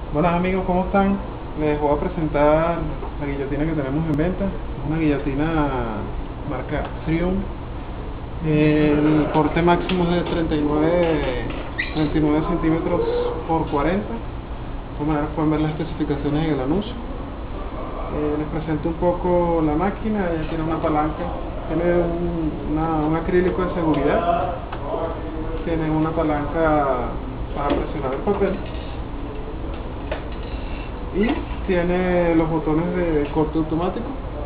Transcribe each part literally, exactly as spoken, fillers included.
Buenas amigos, ¿cómo están? Les voy a presentar la guillotina que tenemos en venta. Es una guillotina marca Triumph. El corte máximo es de treinta y nueve centímetros por cuarenta. De todas maneras pueden ver las especificaciones en el anuncio. Eh, les presento un poco la máquina. Ella tiene una palanca, tiene un, una, un acrílico de seguridad, tiene una palanca para presionar el papel y tiene los botones de corte automático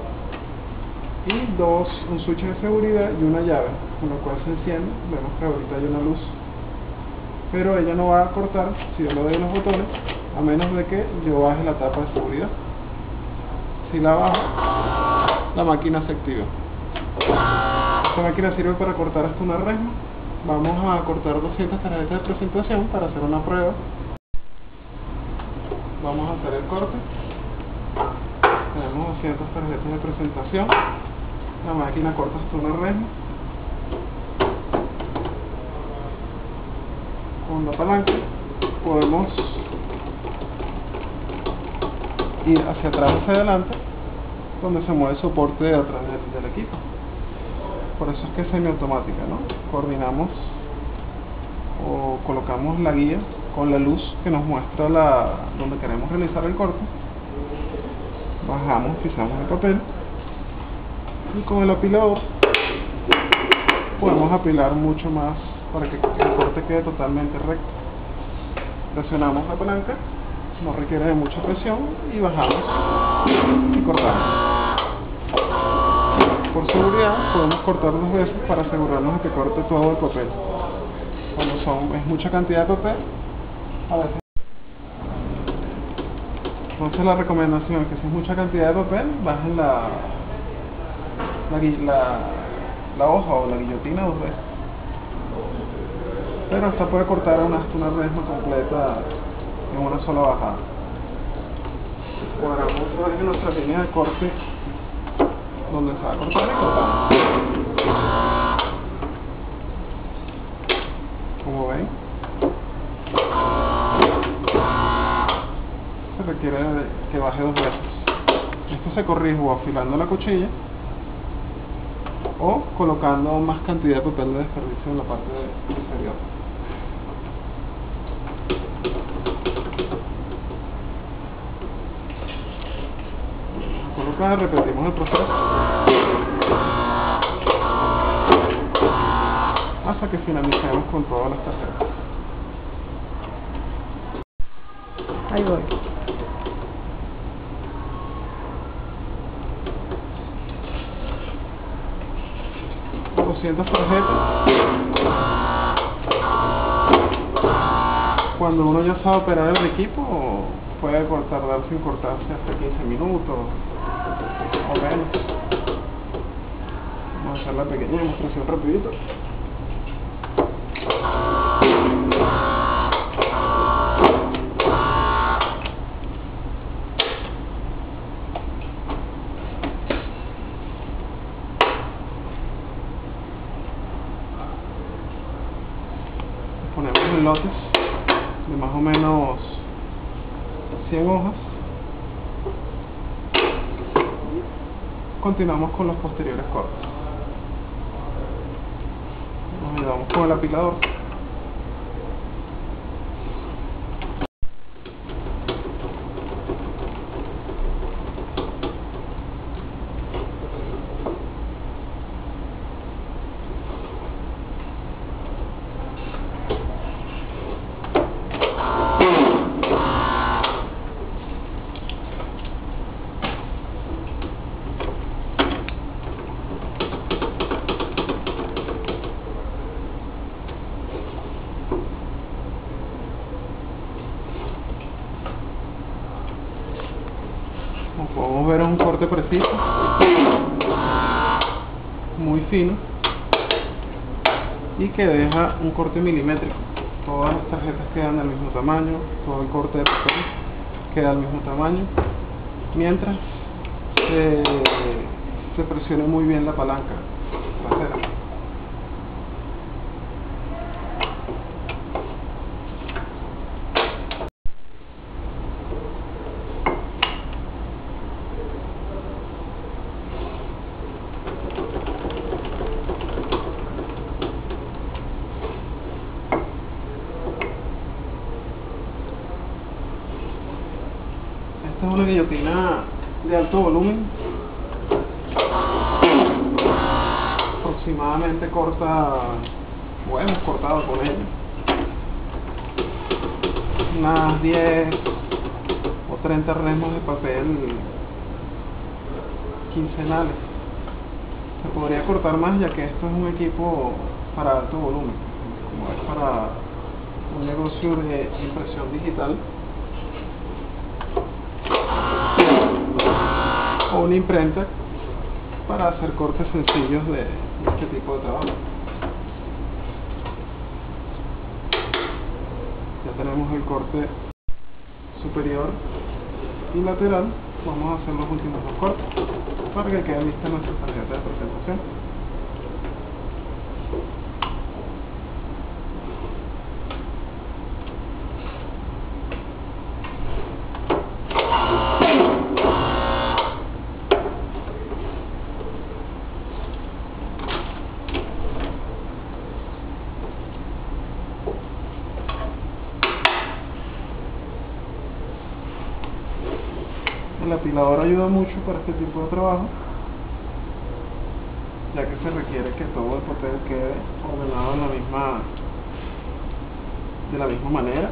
y dos, un switch de seguridad y una llave con la cual se enciende. Vemos que ahorita hay una luz, pero ella no va a cortar si yo le doy los botones, a menos de que yo baje la tapa de seguridad. Si la bajo, la máquina se activa. Esta máquina sirve para cortar hasta una resma. Vamos a cortar doscientas tarjetas de presentación para hacer una prueba. Vamos a hacer el corte. Tenemos doscientas tarjetas de presentación. La máquina corta hasta una resma. Con la palanca podemos ir hacia atrás o hacia adelante, donde se mueve el soporte de atrás del, del equipo. Por eso es que es semiautomática, ¿no? Coordinamos o colocamos la guía con la luz que nos muestra la, donde queremos realizar el corte. Bajamos, pisamos el papel y con el apilador podemos apilar mucho más para que el corte quede totalmente recto. Presionamos la palanca, no requiere de mucha presión, y bajamos y cortamos. Por seguridad podemos cortar dos veces para asegurarnos de que corte todo el papel. Cuando son, es mucha cantidad de papel, a veces. Entonces la recomendación es que si es mucha cantidad de papel, bajen la, la, la, la hoja o la guillotina dos veces. Pero esta puede cortar una, hasta una resma completa en una sola bajada. Cuadramos otra vez en nuestra línea de corte donde se va a cortar y cortamos. Como ven, se requiere que baje dos veces. Esto se corrige o afilando la cuchilla o colocando más cantidad de papel de desperdicio en la parte inferior. Colocamos, repetimos el proceso hasta que finalicemos con todas las tarjetas. Ahí voy. doscientas tarjetas. Cuando uno ya sabe operar el equipo, puede tardar sin cortarse hasta quince minutos o menos. Vamos a hacer la pequeña demostración rapidito. Ponemos en lotes de más o menos cien hojas. Continuamos con los posteriores cortes. Nos ayudamos con el apilador. Como podemos ver, es un corte preciso, muy fino, y que deja un corte milimétrico. Todas las tarjetas quedan del mismo tamaño, todo el corte de papel queda del mismo tamaño, mientras se, se presione muy bien la palanca trasera. Esta es una guillotina de alto volumen, aproximadamente corta, o hemos cortado con ella unas diez o treinta remos de papel quincenales. Se podría cortar más, ya que esto es un equipo para alto volumen, como es para un negocio de impresión digital o una imprenta para hacer cortes sencillos de este tipo de trabajo. Ya tenemos el corte superior y lateral. Vamos a hacer los últimos dos cortes para que quede lista nuestra tarjeta de presentación. El apilador ayuda mucho para este tipo de trabajo, ya que se requiere que todo el papel quede ordenado en la misma, de la misma manera.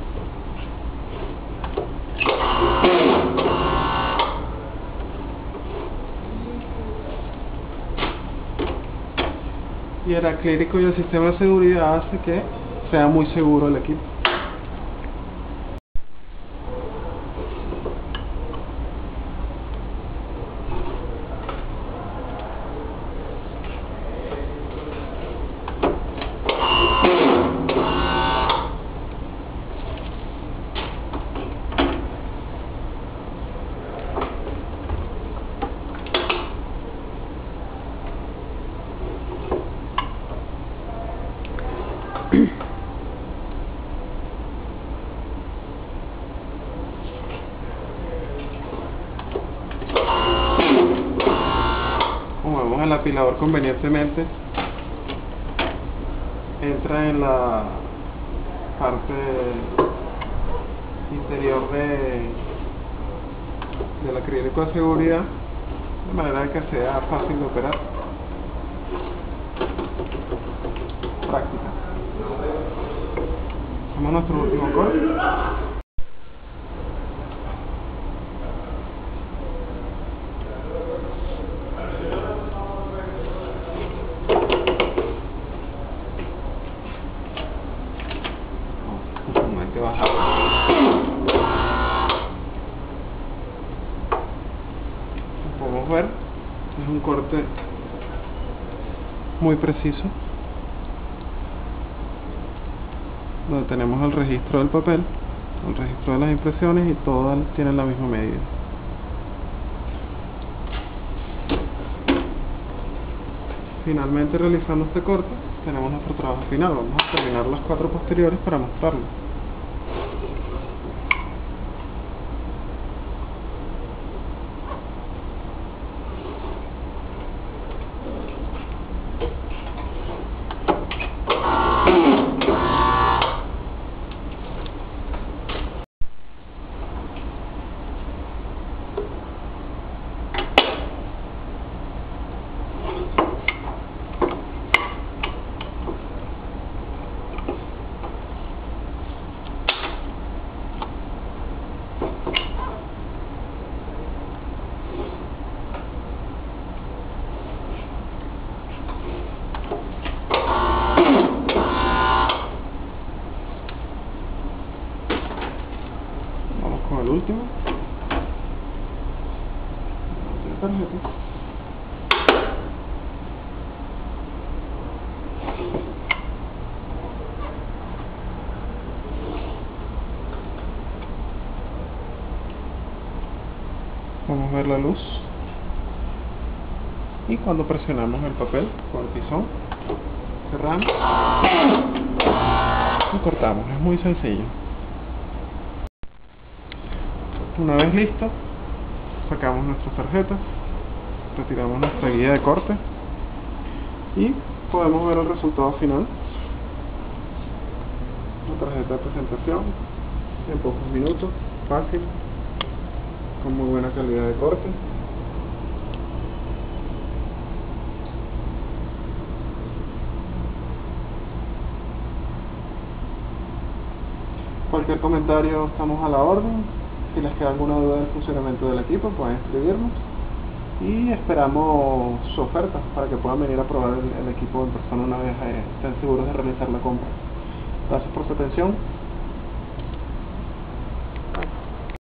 Y el acrílico y el sistema de seguridad hace que sea muy seguro el equipo. Como vemos, el apilador convenientemente entra en la parte interior de del acrílico de seguridad, de manera que sea fácil de operar. Práctica. Hacemos nuestro último corte. No hay que bajar. Como podemos ver, es un corte muy preciso, donde tenemos el registro del papel, el registro de las impresiones, y todas tienen la misma medida. Finalmente, realizando este corte, tenemos nuestro trabajo final. Vamos a terminar las cuatro posteriores para mostrarlo. Con el último, la tarjeta. Vamos a ver la luz, y cuando presionamos el papel con el pisón, cerramos y cortamos. Es muy sencillo. Una vez listo, sacamos nuestras tarjetas, retiramos nuestra guía de corte y podemos ver el resultado final. La tarjeta de presentación en pocos minutos, fácil. con muy buena calidad de corte. Cualquier comentario, estamos a la orden. Si les queda alguna duda del funcionamiento del equipo, pueden escribirnos y esperamos su oferta para que puedan venir a probar el, el equipo en persona una vez eh, estén seguros de realizar la compra. Gracias por su atención.